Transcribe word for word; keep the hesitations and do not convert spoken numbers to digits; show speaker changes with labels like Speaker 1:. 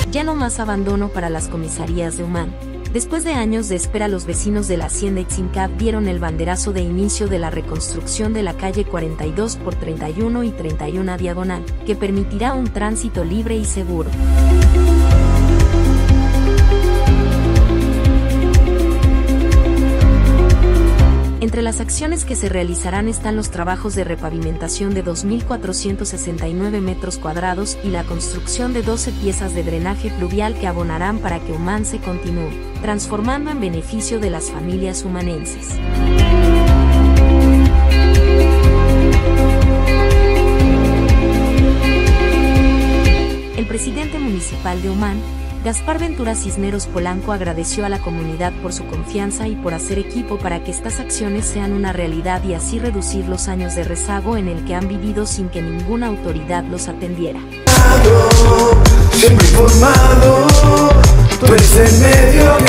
Speaker 1: Ya no más abandono para las comisarías de Humán. Después de años de espera, los vecinos de la hacienda Itzincap dieron el banderazo de inicio de la reconstrucción de la calle cuarenta y dos por treinta y uno y treinta y uno diagonal, que permitirá un tránsito libre y seguro. Entre las acciones que se realizarán están los trabajos de repavimentación de dos mil cuatrocientos sesenta y nueve metros cuadrados y la construcción de doce piezas de drenaje pluvial que abonarán para que Humán se continúe transformando en beneficio de las familias humanenses. El presidente municipal de Humán, Gaspar Ventura Cisneros Polanco, agradeció a la comunidad por su confianza y por hacer equipo para que estas acciones sean una realidad y así reducir los años de rezago en el que han vivido sin que ninguna autoridad los atendiera.
Speaker 2: Siempre informado, tú eres el medio.